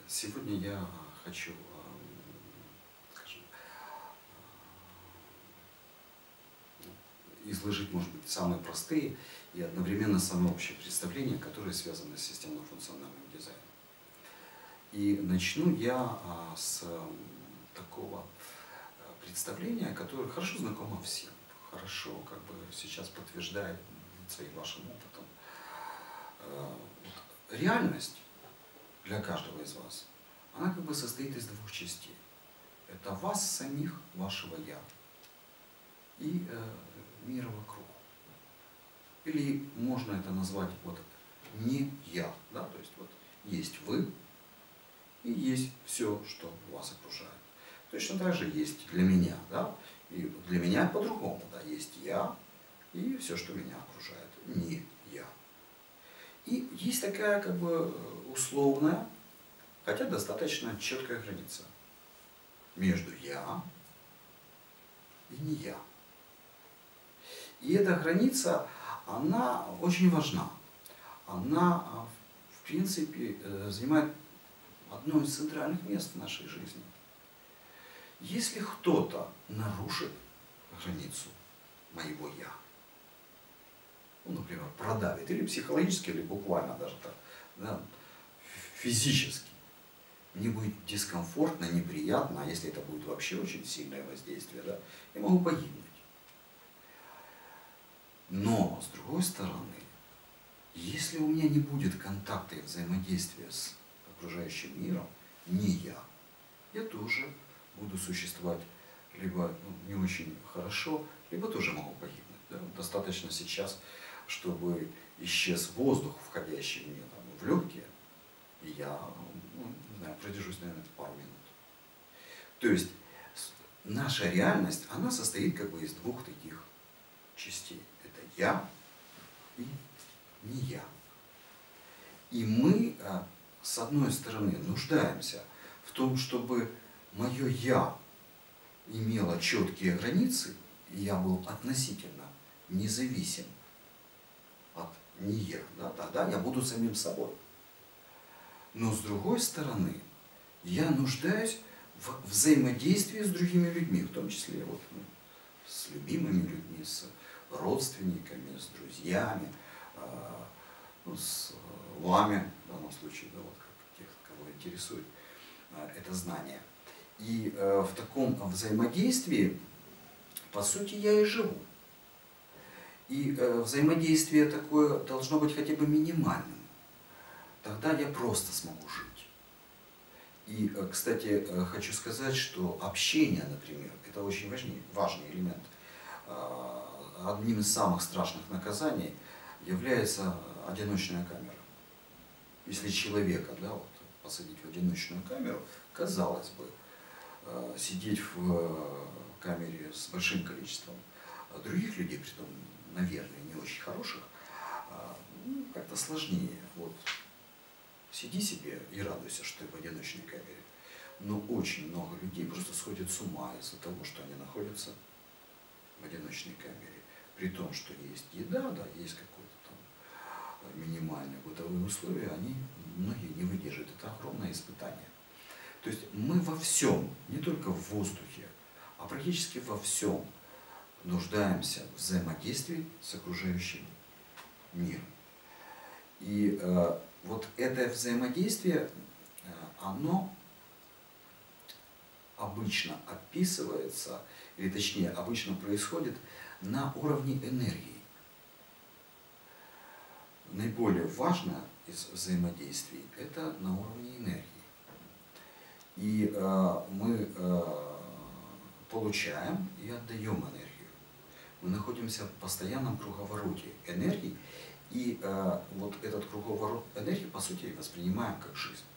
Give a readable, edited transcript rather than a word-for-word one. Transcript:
Сегодня я хочу, скажем, изложить, может быть, самые простые и одновременно самые общие представления, которые связаны с системно-функциональным дизайном. И начну я с такого представления, которое хорошо знакомо всем, хорошо как бы сейчас подтверждает своим вашим опытом. Реальность для каждого из вас, она как бы состоит из двух частей. Это вас самих, вашего «я» и мира вокруг. Или можно это назвать вот не «я», да? То есть вот есть вы и есть все, что вас окружает. Точно так же есть для меня, да? И для меня по-другому, да, есть я и все, что меня окружает, не я. И есть такая как бы условная, хотя достаточно четкая граница между я и не я. И эта граница, она очень важна. Она, в принципе, занимает одно из центральных мест в нашей жизни. Если кто-то нарушит границу моего я, ну, например, продавит, или психологически, или буквально даже так, да, физически, мне будет дискомфортно, неприятно, а если это будет вообще очень сильное воздействие, да, я могу погибнуть. Но, с другой стороны, если у меня не будет контакта и взаимодействия с окружающим миром, не я тоже буду существовать либо не очень хорошо, либо тоже могу погибнуть. Да? Достаточно сейчас, чтобы исчез воздух, входящий мне там, в легкие, и я не знаю, продержусь, наверное, пару минут. То есть наша реальность, она состоит как бы из двух таких частей. Это я и не я. И мы, с одной стороны, нуждаемся в том, чтобы мое я имело четкие границы, и я был относительно независим от не я. Да, тогда я буду самим собой. Но с другой стороны, я нуждаюсь в взаимодействии с другими людьми, в том числе вот, с любимыми людьми, с родственниками, с друзьями, с вами, в данном случае, да, вот как тех, кого интересует это знание. И в таком взаимодействии, по сути, я и живу. И взаимодействие такое должно быть хотя бы минимальным. Тогда я просто смогу жить. И, кстати, хочу сказать, что общение, например, это очень важный элемент. Одним из самых страшных наказаний является одиночная камера. Если человека, да, вот, посадить в одиночную камеру, казалось бы, сидеть в камере с большим количеством других людей, притом, наверное, не очень хороших, как-то сложнее. Вот. Сиди себе и радуйся, что ты в одиночной камере. Но очень много людей просто сходят с ума из-за того, что они находятся в одиночной камере. При том, что есть еда, да, есть какое-то там минимальные бытовые условия, они многие не выдерживают. Это огромное испытание. То есть мы во всем, не только в воздухе, а практически во всем нуждаемся в взаимодействии с окружающим миром. И вот это взаимодействие, оно обычно описывается, или точнее, обычно происходит на уровне энергии. Наиболее важное из взаимодействий – это на уровне энергии. И мы получаем и отдаем энергию. Мы находимся в постоянном круговороте энергии, и вот этот круговорот энергии, по сути, воспринимаем как жизнь.